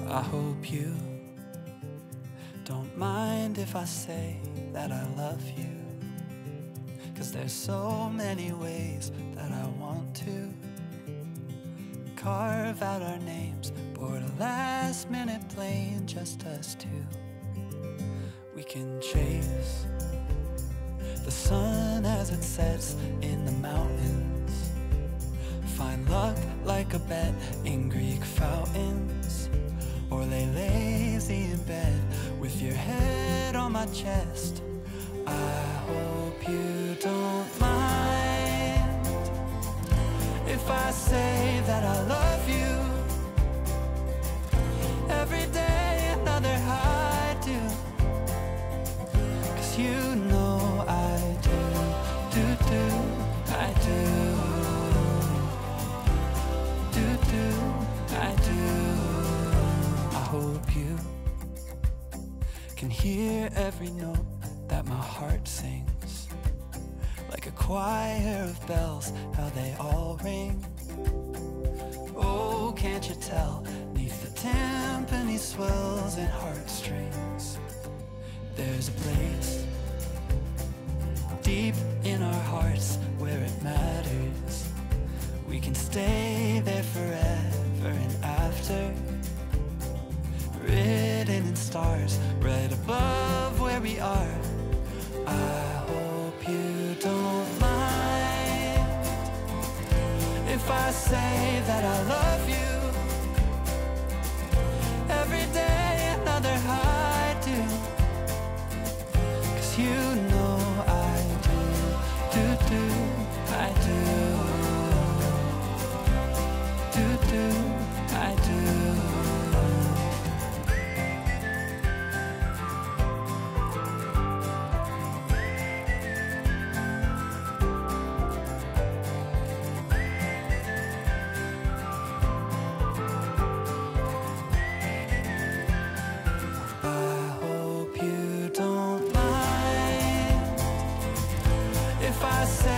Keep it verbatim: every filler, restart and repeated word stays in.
I hope you don't mind if I say that I love you, 'cause there's so many ways that I want to carve out our names, board a last minute plane, just us two. We can chase the sun as it sets in the mountains, find luck like a bet in Greek fountains, or lay lazy in bed with your head on my chest. I hope you don't mind if I say that I love you. Every day another I do, 'cause you know I do, do, do, I do, do, do, I do. I hope you can hear every note that my heart sings, like a choir of bells, how they all ring. Oh, can't you tell, neath the timpani swells and heartstrings, there's a place deep in our hearts where it matters. We can stay there forever and after, written in stars right above where we are. I hope you don't mind if I say that I love you. Every day another I do, 'cause you know I do, do, do, I do, do, do, I do. I say